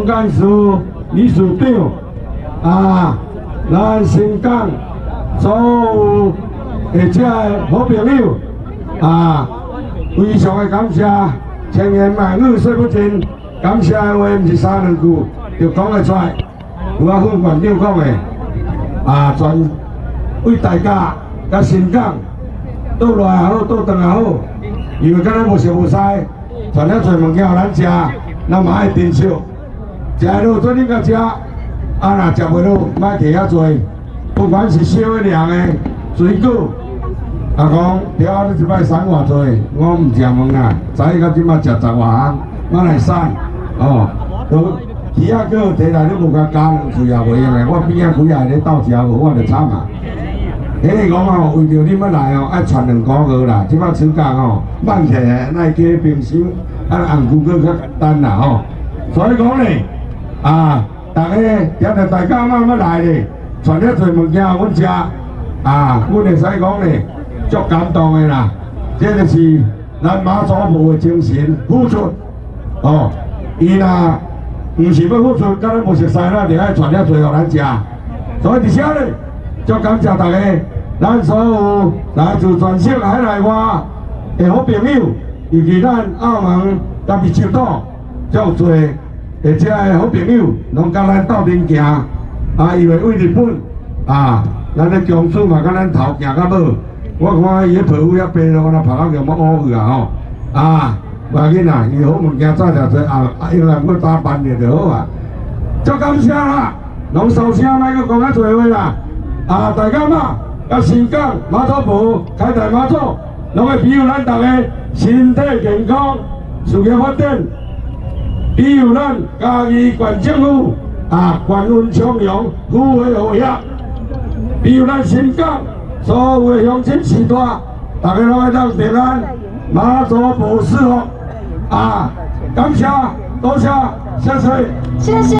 干事理事长啊，咱新港所有或者好朋友啊，非常的感谢，千言万语说不尽。感谢的话唔是三两句就讲得出来。有啊，副馆长讲的啊，全为大家甲新港倒来也好，倒转也好，因为敢若无熟无识，传了侪物件互咱食，咱嘛爱珍惜。食落做恁甲食，啊若食袂落，莫摕遐多。不管是小的、凉的、水果，啊讲条你一摆送偌多，我唔食问啊，早到即摆食10外项，我来送哦。都鱼仔哥摕来你无甲加两嘴也袂用的，我边仔几下咧斗食无，我就惨啊。迄个讲哦，为着你要来哦，爱传2个月啦。即摆暑假哦，慢起来，那加冰箱，红菇搁较简单啦吼。所以讲咧，啊，大家听着大家慢慢来咧，传了侪物件阮食，啊，阮会使讲咧，足感动的啦。这就是咱马祖母的精神付出，哦，伊若唔是要付出，敢若无熟悉啦，就爱传了侪互咱食。所以伫遮咧，足感谢大家，咱所有来自全省海内外的好朋友，以及咱澳门甲沕州岛足侪或者的好朋友，拢甲咱斗阵行，啊，伊会为日本啊，咱咧江苏嘛，甲咱头行到尾。我看伊迄皮肤遐白咯，我那拍到叫要乌去啊吼，啊，无要紧啦，伊好物件早就做啊，用来要打扮着就好啊。足感谢啦，拢收声，莫阁讲较侪话啦。啊，大家嘛，甲新港马祖埔开台马祖，拢会庇佑咱大家身体健康、事业发展，庇佑咱嘉义县政府啊，官运昌扬、富贵和谐，庇佑咱新港。所有的乡亲时代，大家拢会当平安，马祖保四福啊！感谢，多谢，谢谢， 谢谢。